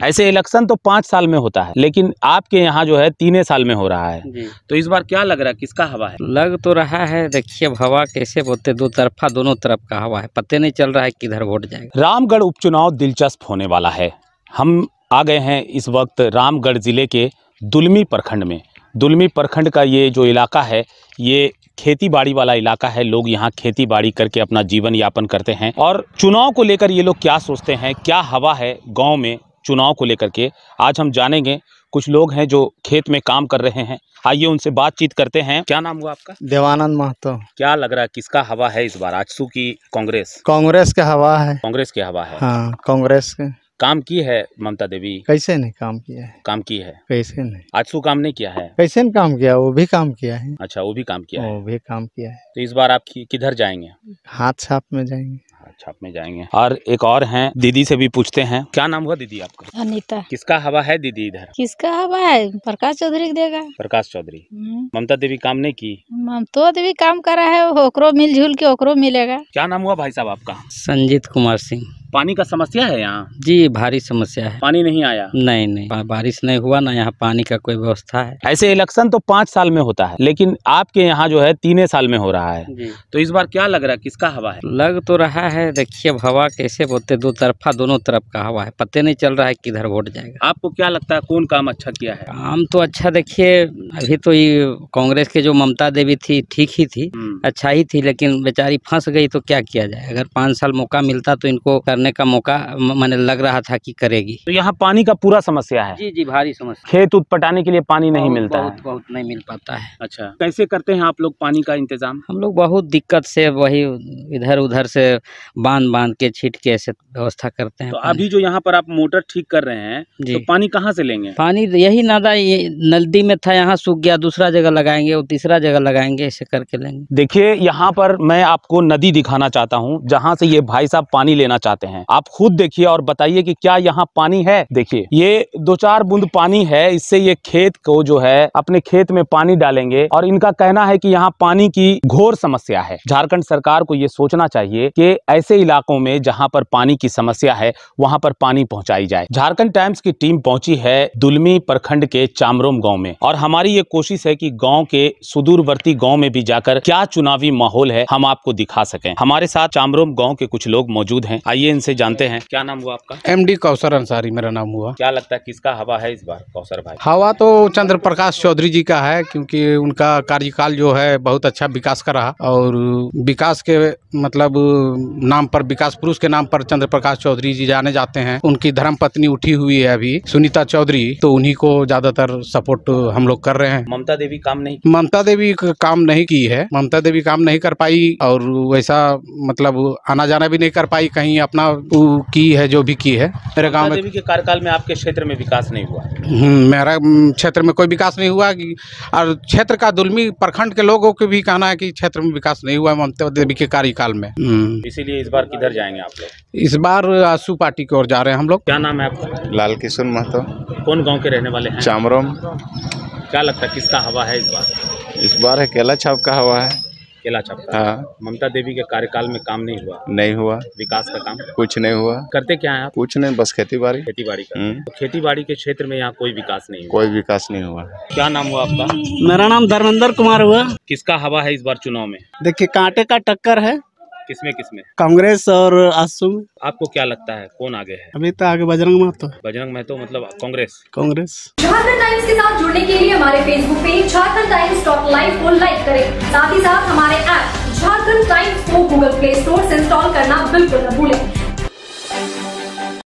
ऐसे इलेक्शन तो 5 साल में होता है, लेकिन आपके यहाँ जो है 3 साल में हो रहा है। तो इस बार क्या लग रहा है, किसका हवा है? लग तो रहा है, देखिए हवा कैसे बोलते, दो तरफा दोनों तरफ का हवा है, पता नहीं चल रहा है किधर वोट जाएगा। रामगढ़ उपचुनाव दिलचस्प होने वाला है। हम आ गए हैं इस वक्त रामगढ़ जिले के दुलमी प्रखंड में। दुलमी प्रखंड का ये जो इलाका है, ये खेती बाड़ी वाला इलाका है। लोग यहाँ खेती बाड़ी करके अपना जीवन यापन करते हैं। और चुनाव को लेकर ये लोग क्या सोचते हैं, क्या हवा है गांव में चुनाव को लेकर के, आज हम जानेंगे। कुछ लोग हैं जो खेत में काम कर रहे हैं, आइए उनसे बातचीत करते हैं। क्या नाम हुआ आपका? देवानंद महतो। क्या लग रहा है, किसका हवा है इस बार? आजसू की कांग्रेस? कांग्रेस के हवा है। कांग्रेस की हवा है। हाँ, कांग्रेस के। काम की है ममता देवी? कैसे नहीं काम किया है? काम की है। कैसे नहीं? आजसू काम नहीं किया है? कैसे नहीं काम किया? वो भी काम किया है। अच्छा, वो भी काम किया है। वो भी काम किया है। तो इस बार आप किधर जाएंगे? हाथ छाप में जाएंगे। छाप में जाएंगे। और एक और हैं, दीदी से भी पूछते हैं। क्या नाम हुआ दीदी आपका? अनीता। किसका हवा है दीदी इधर? किसका हवा है? प्रकाश चौधरी को देगा। प्रकाश चौधरी। ममता देवी काम नहीं की? ममता देवी काम कर रहा है, ओकरो मिलजुल के ओकरो मिलेगा। क्या नाम हुआ भाई साहब आपका? संजीत कुमार सिंह। पानी का समस्या है यहाँ? जी, भारी समस्या है। पानी नहीं आया? नहीं, बारिश नहीं हुआ ना, यहाँ पानी का कोई व्यवस्था है। ऐसे इलेक्शन तो 5 साल में होता है, लेकिन आपके यहाँ जो है 3 साल में हो रहा है। तो इस बार क्या लग रहा है, किसका हवा है? लग तो रहा है, देखिए हवा कैसे बोलते, दो तरफा दोनों तरफ का हवा है, पता नहीं चल रहा है किधर वोट जाएगा। आपको क्या लगता है कौन काम अच्छा किया है? काम तो अच्छा, देखिए अभी तो ये कांग्रेस के जो ममता देवी थी ठीक ही थी, अच्छा ही थी, लेकिन बेचारी फंस गई तो क्या किया जाए। अगर 5 साल मौका मिलता तो इनको करने का मौका मैंने लग रहा था कि करेगी। तो यहाँ पानी का पूरा समस्या है? जी, भारी समस्या। खेत पटाने के लिए पानी नहीं मिलता है? बहुत नहीं मिल पाता है। अच्छा, कैसे करते हैं आप लोग पानी का इंतजाम? हम लोग बहुत दिक्कत से वही इधर उधर से बांध के छीट के ऐसे व्यवस्था करते हैं। तो अभी जो यहाँ पर आप मोटर ठीक कर रहे हैं, तो पानी कहाँ से लेंगे? पानी यही नादा नदी में था, यहाँ सूख गया, दूसरा जगह लगाएंगे, और तीसरा जगह लगाएंगे, ऐसे करके लेंगे। देखिए, यहाँ पर मैं आपको नदी दिखाना चाहता हूँ, जहाँ से ये भाई साहब पानी लेना चाहते हैं। आप खुद देखिए और बताइए कि क्या यहाँ पानी है। देखिए, ये 2-4 बूंद पानी है, इससे ये खेत को जो है अपने खेत में पानी डालेंगे। और इनका कहना है कि यहाँ पानी की घोर समस्या है। झारखंड सरकार को ये सोचना चाहिए कि ऐसे इलाकों में जहाँ पर पानी की समस्या है, वहाँ पर पानी पहुँचाई जाए। झारखंड टाइम्स की टीम पहुंची है दुलमी प्रखंड के चामरोम गाँव में, और हमारी ये कोशिश है कि गाँव के सुदूरवर्ती गाँव में भी जाकर क्या चुनावी माहौल है हम आपको दिखा सकें। हमारे साथ चामरोम गाँव के कुछ लोग मौजूद हैं, आइए इनसे जानते हैं। क्या नाम हुआ आपका? MD कौसर अंसारी मेरा नाम हुआ। क्या लगता है किसका हवा है इस बार, कौसर भाई? हवा तो चंद्र प्रकाश चौधरी जी का है, क्योंकि उनका कार्यकाल जो है बहुत अच्छा विकास का रहा, और विकास के मतलब नाम पर, विकास पुरुष के नाम पर चंद्र प्रकाश चौधरी जी जाने जाते हैं। उनकी धर्म पत्नी उठी हुई है अभी, सुनीता चौधरी, तो उन्हीं को ज्यादातर सपोर्ट हम लोग कर रहे हैं। ममता देवी काम नहीं? ममता देवी काम नहीं की है, ममता देवी काम नहीं कर पाई, और वैसा मतलब आना जाना भी नहीं कर पाई कहीं, अपना की है जो भी की है। मेरे गांव में देवी के कार्यकाल में आपके क्षेत्र में विकास नहीं हुआ? मेरा क्षेत्र में कोई विकास नहीं हुआ, और क्षेत्र का दुलमी प्रखंड के लोगों को भी कहना है कि क्षेत्र में विकास नहीं हुआ ममता देवी के कार्यकाल में। इसीलिए इस बार किधर जाएंगे आप लोग? इस बार आसू पार्टी की ओर जा रहे हैं हम लोग। क्या नाम है आपका? लाल किशन महतो। कौन गाँव के रहने वाले हैं? चामरोम। क्या लगता है किसका हवा है इस बार? इस बार है केला छाप का हवा है। केला छाप का? हाँ। ममता देवी के कार्यकाल में काम नहीं हुआ? नहीं हुआ। विकास का काम कुछ नहीं हुआ। करते क्या है आप? कुछ नहीं, बस खेती बाड़ी। खेती बाड़ी का? तो खेती बाड़ी के क्षेत्र में यहाँ कोई विकास नहीं हुआ? कोई विकास नहीं हुआ। क्या नाम हुआ आपका? मेरा नाम धर्मेंद्र कुमार हुआ। किसका हवा है इस बार चुनाव में? देखिए, कांटे का टक्कर है। किसमें किसमें? कांग्रेस और आसू में। आपको क्या लगता है कौन आगे है? अभी तो आगे बजरंग महतो। बजरंग महतो मतलब कांग्रेस? कांग्रेस। झारखंड टाइम्स के साथ जुड़ने के लिए हमारे Facebook page Jharkhand Times .live को लाइक करें। साथ ही साथ हमारे ऐप झारखंड टाइम्स को गूगल प्ले स्टोर से इंस्टॉल करना बिल्कुल न भूलें।